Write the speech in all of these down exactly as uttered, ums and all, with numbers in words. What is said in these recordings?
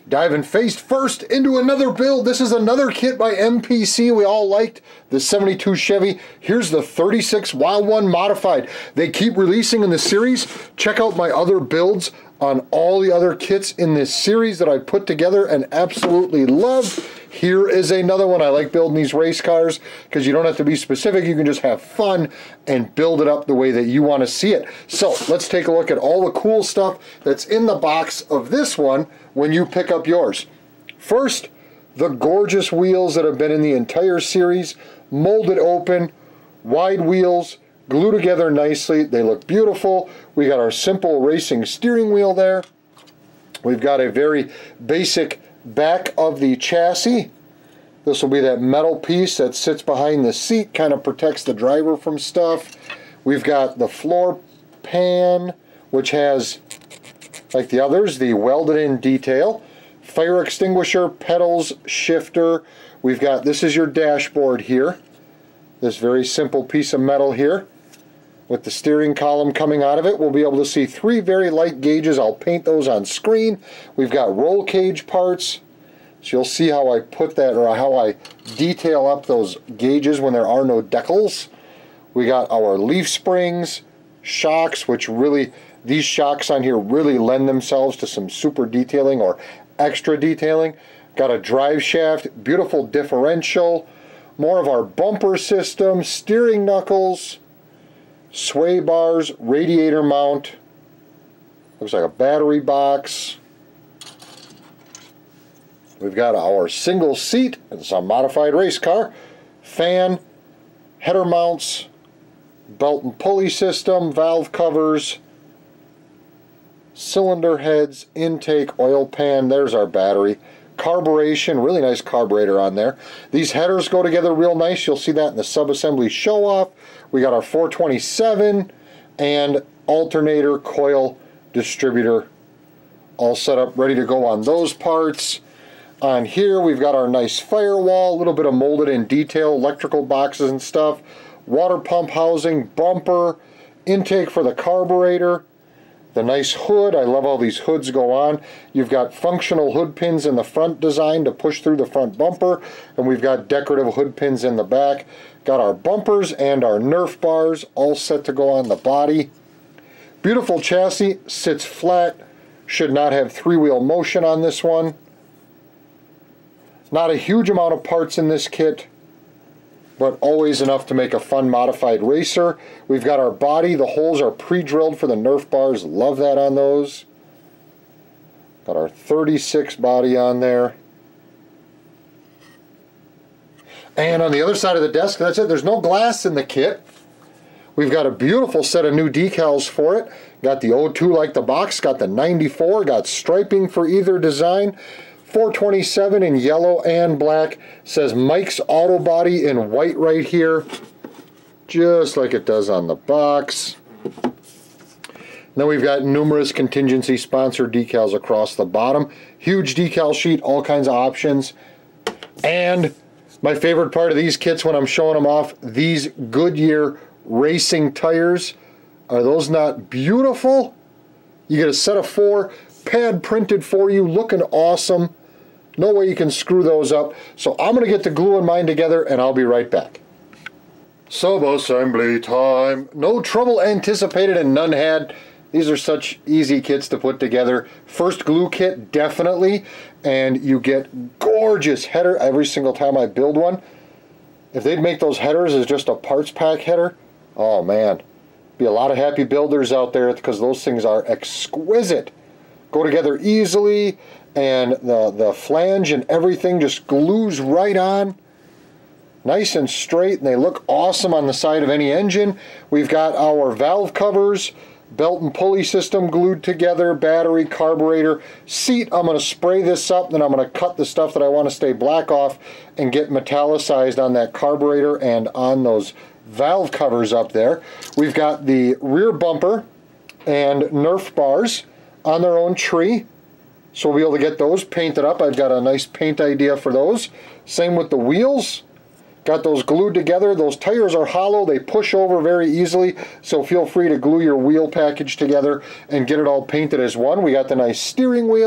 Diving face first into another build. This is another kit by M P C we all liked, the seventy-two Chevy. Here's the thirty-six Wild One Modified. They keep releasing in the series. Check out my other builds on all the other kits in this series that I put together and absolutely love. Here is another one. I like building these race cars because you don't have to be specific. You can just have fun and build it up the way that you want to see it. So let's take a look at all the cool stuff that's in the box of this one when you pick up yours. First, the gorgeous wheels that have been in the entire series, molded open, wide wheels, glue together nicely. They look beautiful. We got our simple racing steering wheel there. We've got a very basic back of the chassis. This will be that metal piece that sits behind the seat, kind of protects the driver from stuff. We've got the floor pan, which has, like the others, the welded in detail. Fire extinguisher, pedals, shifter. We've got, this is your dashboard here. This very simple piece of metal here with the steering column coming out of it. We'll be able to see three very light gauges. I'll paint those on screen. We've got roll cage parts. So you'll see how I put that, or how I detail up those gauges when there are no decals. We got our leaf springs, shocks, which really, these shocks on here really lend themselves to some super detailing or extra detailing. Got a drive shaft, beautiful differential, more of our bumper system, steering knuckles, sway bars, radiator mount, looks like a battery box. We've got our single seat, it's a modified race car, fan, header mounts, belt and pulley system, valve covers, cylinder heads, intake, oil pan, there's our battery, carburation, really nice carburetor on there. These headers go together real nice. You'll see that in the sub-assembly show-off. We got our four twenty-seven and alternator coil distributor all set up, ready to go on those parts. On here we've got our nice firewall, a little bit of molded in detail, electrical boxes and stuff, water pump housing, bumper, intake for the carburetor, the nice hood. I love how these hoods go on. You've got functional hood pins in the front design to push through the front bumper, and we've got decorative hood pins in the back. Got our bumpers and our Nerf bars all set to go on the body. Beautiful chassis, sits flat, should not have three-wheel motion on this one. Not a huge amount of parts in this kit, but always enough to make a fun modified racer. We've got our body. The holes are pre-drilled for the Nerf bars. Love that on those. Got our thirty-six body on there. And on the other side of the desk, that's it. There's no glass in the kit. We've got a beautiful set of new decals for it. Got the oh two like the box, got the ninety-four, got striping for either design. four twenty-seven in yellow and black, says Mike's Auto Body in white right here, just like it does on the box. Then we've got numerous contingency sponsor decals across the bottom. Huge decal sheet, all kinds of options. And my favorite part of these kits when I'm showing them off, these Goodyear racing tires. Are those not beautiful? You get a set of four, pad printed for you, looking awesome. No way you can screw those up. So I'm going to get the glue and mine together and I'll be right back. Sub-assembly time. No trouble anticipated and none had. These are such easy kits to put together. First glue kit, definitely. And you get gorgeous header every single time I build one. If they'd make those headers as just a parts pack header, oh man. Be a lot of happy builders out there because those things are exquisite. Go together easily, and the, the flange and everything just glues right on. Nice and straight, and they look awesome on the side of any engine. We've got our valve covers, belt and pulley system glued together, battery, carburetor, seat. I'm going to spray this up, then I'm going to cut the stuff that I want to stay black off and get metallicized on that carburetor and on those valve covers up there. We've got the rear bumper and Nerf bars on their own tree, so we'll be able to get those painted up. I've got a nice paint idea for those. Same with the wheels. Got those glued together. Those tires are hollow. They push over very easily, so feel free to glue your wheel package together and get it all painted as one. We got the nice steering wheel,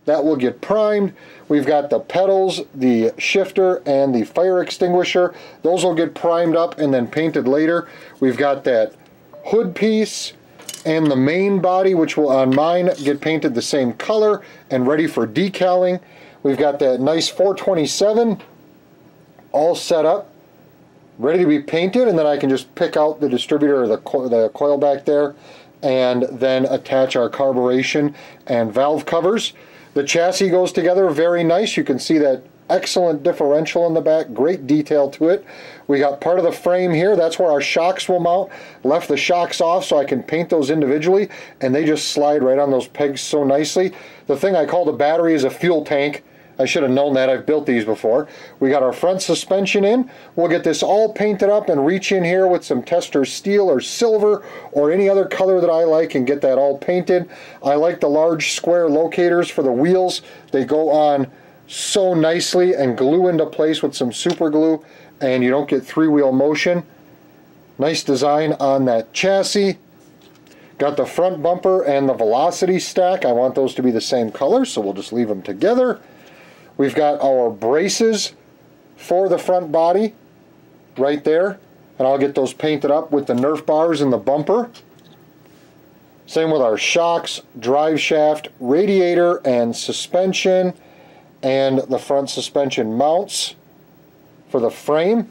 That will get primed. We've got the pedals, the shifter, and the fire extinguisher. Those will get primed up and then painted later. We've got that hood piece and the main body, which will on mine get painted the same color and ready for decaling. We've got that nice four twenty-seven all set up, ready to be painted, and then I can just pick out the distributor or the, co the coil back there and then attach our carburation and valve covers. The chassis goes together very nice. You can see that excellent differential in the back, great detail to it. We got part of the frame here, that's where our shocks will mount. Left the shocks off so I can paint those individually, and they just slide right on those pegs so nicely. The thing I call the battery is a fuel tank. I should have known that, I've built these before. We got our front suspension in. We'll get this all painted up and reach in here with some tester steel or silver or any other color that I like and get that all painted. I like the large square locators for the wheels. They go on so nicely and glue into place with some super glue, and you don't get three-wheel motion. Nice design on that chassis. Got the front bumper and the velocity stack. I want those to be the same color, so we'll just leave them together. We've got our braces for the front body right there, and I'll get those painted up with the Nerf bars in the bumper. Same with our shocks, drive shaft, radiator, and suspension, and the front suspension mounts for the frame.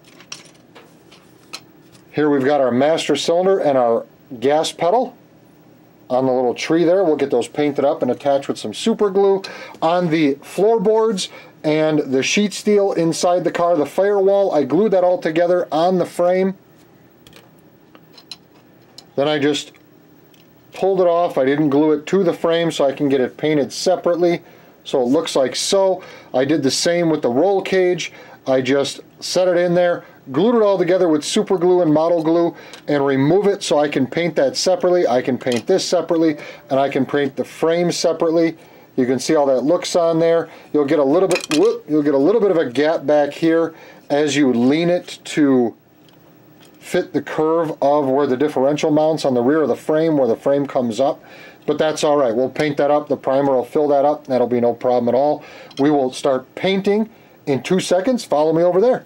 Here we've got our master cylinder and our gas pedal on the little tree there. We'll get those painted up and attached with some super glue. On the floorboards and the sheet steel inside the car, the firewall, I glued that all together on the frame. Then I just pulled it off. I didn't glue it to the frame so I can get it painted separately, so it looks like so. I did the same with the roll cage. I just set it in there, glued it all together with super glue and model glue, and remove it so I can paint that separately. I can paint this separately, and I can paint the frame separately. You can see how that looks on there. You'll get a little bit whoop, you'll get a little bit of a gap back here as you lean it to fit the curve of where the differential mounts on the rear of the frame, where the frame comes up. But that's all right. We'll paint that up. The primer will fill that up. That'll be no problem at all. We will start painting in two seconds. Follow me over there.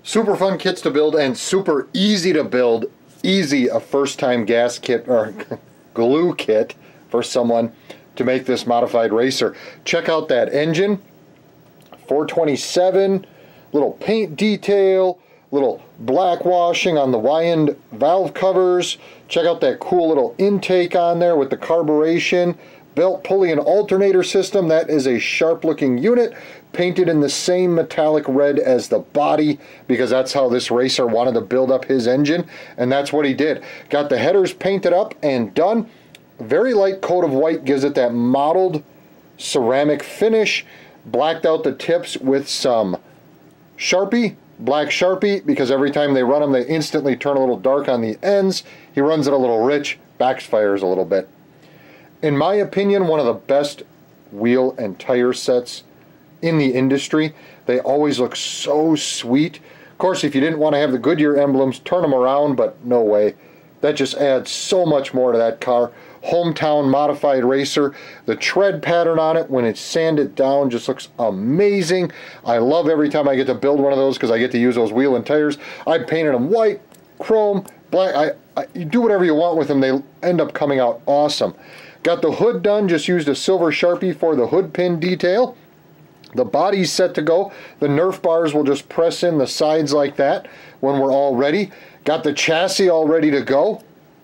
Super fun kits to build and super easy to build. Easy, a first-time gas kit or glue kit for someone to make this modified racer. Check out that engine, four twenty-seven, little paint detail, little black washing on the Y-end valve covers. Check out that cool little intake on there with the carburation, belt, pulley, and alternator system. That is a sharp-looking unit, painted in the same metallic red as the body, because that's how this racer wanted to build up his engine, and that's what he did. Got the headers painted up and done. Very light coat of white gives it that mottled ceramic finish. Blacked out the tips with some Sharpie, black Sharpie, because every time they run them they instantly turn a little dark on the ends. He runs it a little rich, backfires a little bit. In my opinion, one of the best wheel and tire sets in the industry. They always look so sweet. Of course, if you didn't want to have the Goodyear emblems, turn them around, but no way. That just adds so much more to that car. Hometown modified racer. The tread pattern on it when it's sanded down just looks amazing. I love every time I get to build one of those because I get to use those wheel and tires. I painted them white, chrome, black. I, I, you do whatever you want with them. They end up coming out awesome. Got the hood done. Just used a silver Sharpie for the hood pin detail. The body's set to go. The Nerf bars will just press in the sides like that when we're all ready. Got the chassis all ready to go.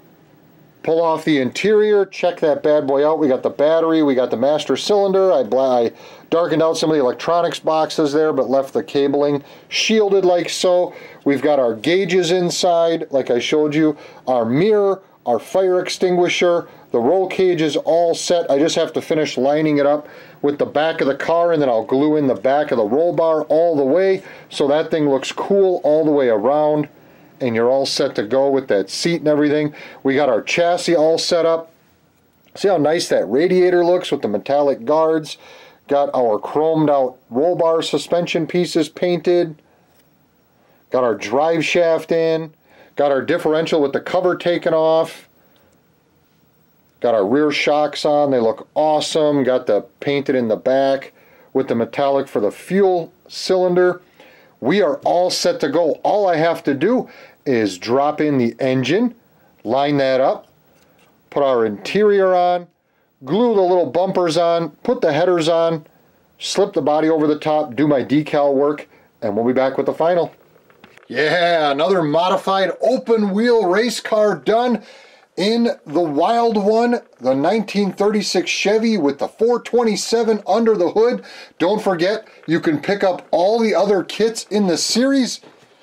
Pull off the interior, check that bad boy out. We got the battery, we got the master cylinder. I, I darkened out some of the electronics boxes there, but left the cabling shielded like so. We've got our gauges inside, like I showed you. Our mirror, our fire extinguisher, the roll cage is all set. I just have to finish lining it up with the back of the car, and then I'll glue in the back of the roll bar all the way so that thing looks cool all the way around, and you're all set to go with that seat and everything. We got our chassis all set up. See how nice that radiator looks with the metallic guards. Got our chromed out roll bar suspension pieces painted. Got our drive shaft in. Got our differential with the cover taken off. Got our rear shocks on. They look awesome. Got the painted in the back with the metallic for the fuel cylinder. We are all set to go. All I have to do is drop in the engine, line that up, put our interior on, glue the little bumpers on, put the headers on, slip the body over the top, do my decal work, and we'll be back with the final. Yeah, another modified open wheel race car done in the wild one, the nineteen thirty-six Chevy with the four twenty-seven under the hood. Don't forget, you can pick up all the other kits in the series.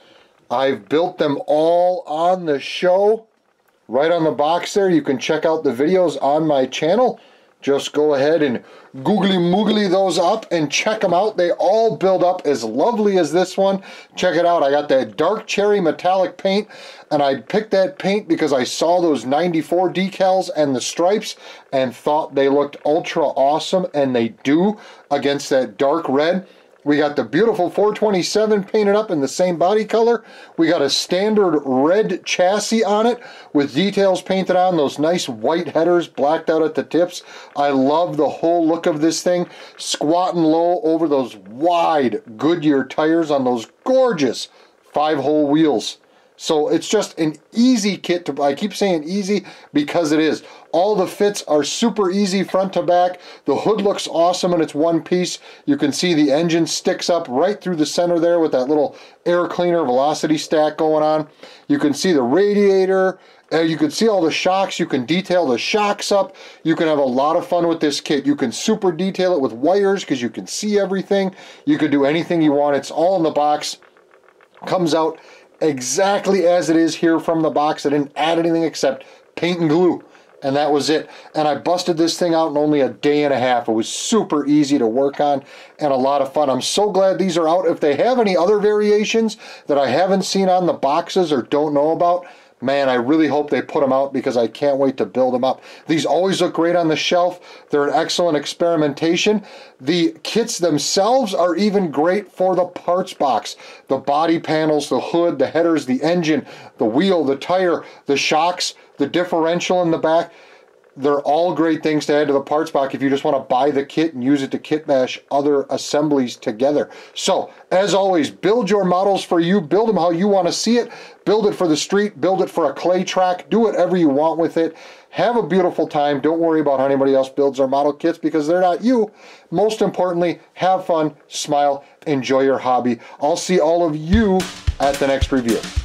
I've built them all on the show. Right on the box there, you can check out the videos on my channel. Just go ahead and googly moogly those up and check them out. They all build up as lovely as this one. Check it out. I got that dark cherry metallic paint, and I picked that paint because I saw those ninety-four decals and the stripes and thought they looked ultra awesome, and they do against that dark red. We got the beautiful four twenty-seven painted up in the same body color. We got a standard red chassis on it with details painted on, those nice white headers blacked out at the tips. I love the whole look of this thing, squatting low over those wide Goodyear tires on those gorgeous five-hole wheels. So it's just an easy kit to, I keep saying easy because it is. All the fits are super easy front to back. The hood looks awesome and it's one piece. You can see the engine sticks up right through the center there with that little air cleaner velocity stack going on. You can see the radiator. Uh, you can see all the shocks. You can detail the shocks up. You can have a lot of fun with this kit. You can super detail it with wires because you can see everything. You can do anything you want. It's all in the box. Comes out exactly as it is here from the box. I didn't add anything except paint and glue, and that was it. And I busted this thing out in only a day and a half. It was super easy to work on and a lot of fun. I'm so glad these are out. If they have any other variations that I haven't seen on the boxes or don't know about, man, I really hope they put them out because I can't wait to build them up. These always look great on the shelf. They're an excellent experimentation. The kits themselves are even great for the parts box. The body panels, the hood, the headers, the engine, the wheel, the tire, the shocks, the differential in the back. they're all great things to add to the parts box if you just want to buy the kit and use it to kit mash other assemblies together. So, as always, build your models for you. Build them how you want to see it. Build it for the street. Build it for a clay track. Do whatever you want with it. Have a beautiful time. Don't worry about how anybody else builds their model kits because they're not you. Most importantly, have fun, smile, enjoy your hobby. I'll see all of you at the next review.